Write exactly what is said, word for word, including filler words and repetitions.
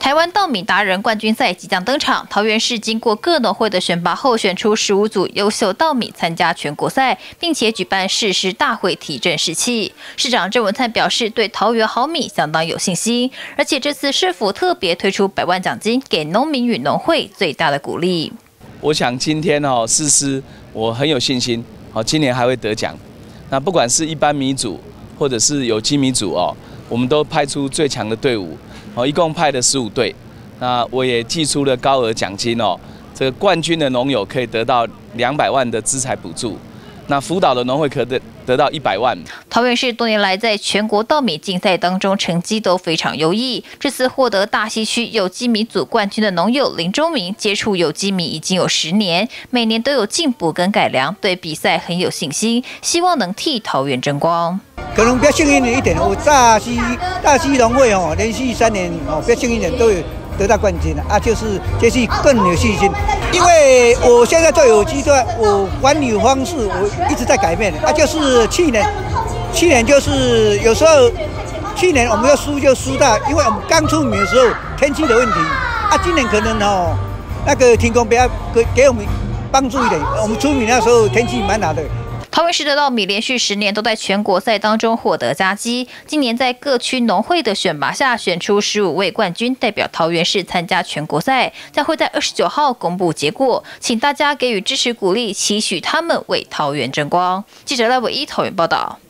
台湾稻米达人冠军赛即将登场，桃园市经过各农会的选拔后，选出十五组优秀稻米参加全国赛，并且举办誓师大会提振士气。市长郑文灿表示，对桃园好米相当有信心，而且这次市府特别推出百万奖金，给农民与农会最大的鼓励。 我想今天哦，誓师我很有信心，好，今年还会得奖。那不管是一般米组或者是有机米组哦，我们都派出最强的队伍。 哦，一共派了十五队，那我也寄出了高额奖金哦。这个冠军的农友可以得到两百万的资财补助，那辅导的农会可得得到一百万。 桃园市多年来在全国稻米竞赛当中成绩都非常优异，这次获得大溪区有机米组冠军的农友林忠明，接触有机米已经有十年，每年都有进步跟改良，对比赛很有信心，希望能替桃园争光。 可能比较幸运的一点，我大溪大溪农会哦，连续三年哦，比较幸运的都有得到冠军啊，就是这次更有信心，因为我现在做有机的，我管理方式我一直在改变啊，就是去年，去年就是有时候，去年我们要输就输到，因为我们刚出米的时候天气的问题啊，今年可能哦那个天公比较给给我们帮助一点，我们出米那时候天气蛮好的。 桃园市的稻米连续十年都在全国赛当中获得佳绩，今年在各区农会的选拔下，选出十五位冠军，代表桃园市参加全国赛，将会在二十九号公布结果，请大家给予支持鼓励，期许他们为桃园争光。记者赖伟一桃园报道。